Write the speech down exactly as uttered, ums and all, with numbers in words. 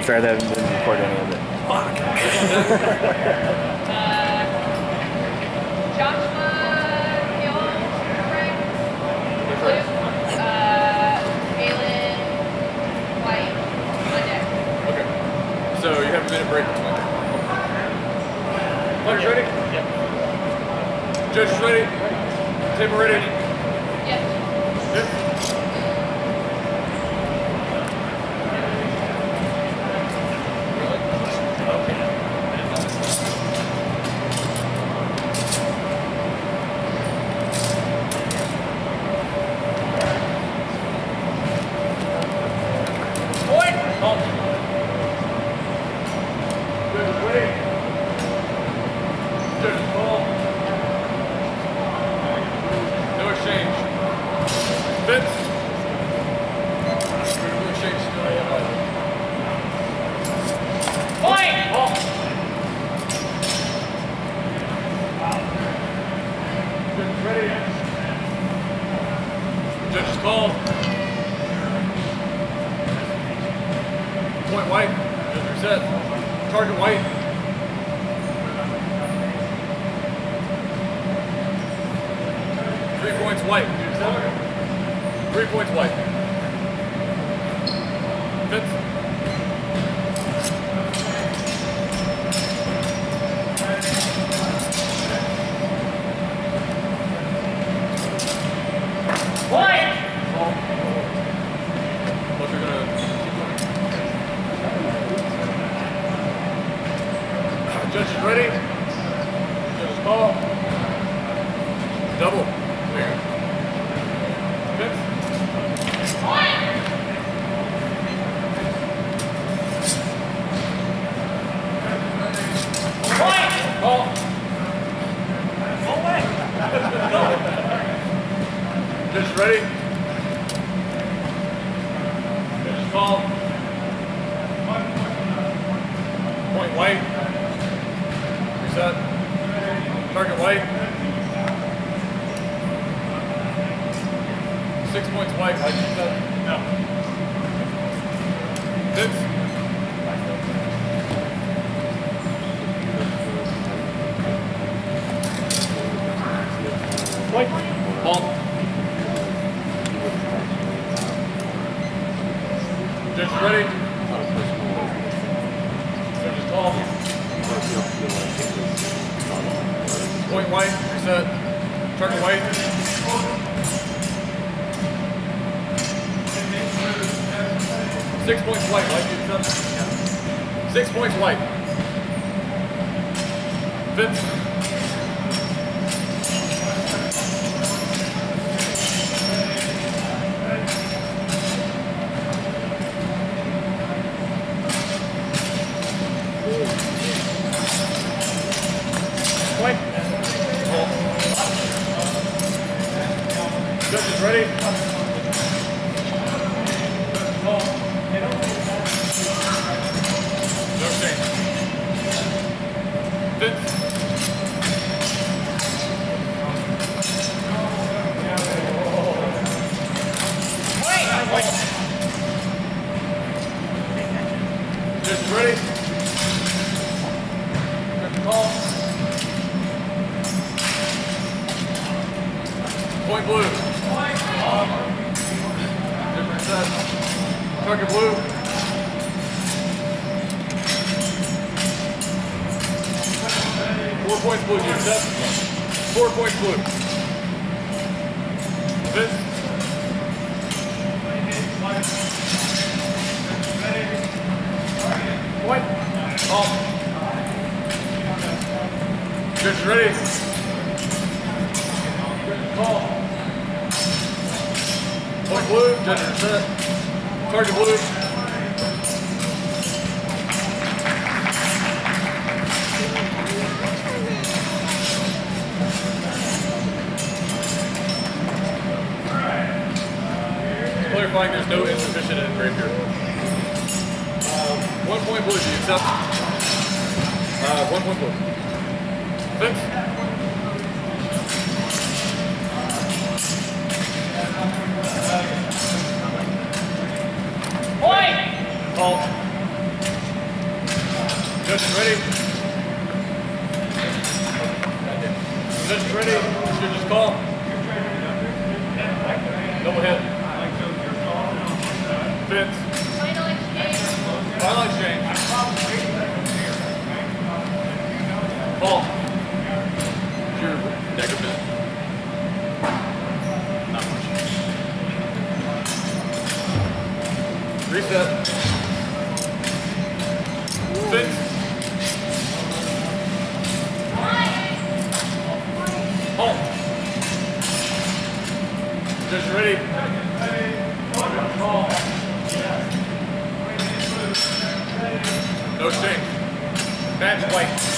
be fair, they haven't been recording any of it. Fuck. uh, Joshua Hill, Frank, Blue, uh, Galen, White, Monday. Okay. So you have a minute break between. Players ready? Yep. Judges ready? Table ready? Yes. Yes. Judges call. Point white. Judge reset. Target white. Three points white. Three points white. Fifth. White! Look, they're gonna keep going. Judges ready? Judges call. Double. There you go. Fifth. White! White! Call. Judges ready? Judges call. Point white. Reset. Target white. Six points white. White reset. No. Six. White. Ball. Judges ready? Judges call. Point white, reset. Target white. Six points white, white, reset. Six points white. Fifth. White. Judges ready? No change. Fifth. White. Judges ready? Call. Point blue. Different set. Target blue. Four points blue, you set. Four points blue. Fifth. White. Off. Judges ready? Call. Point blue, judges set. Target blue. Clarifying there's no insufficient engraved here. Um, one point blue, do you accept? Uh, one point blue. Fifth. White! Call. Judges ready? Judges ready? Judges call. Double hit. Fence. Final exchange. Final exchange. Ball. Your dagger pin. Not much. Reset. Fence. Halt. Just ready. No change. Match white.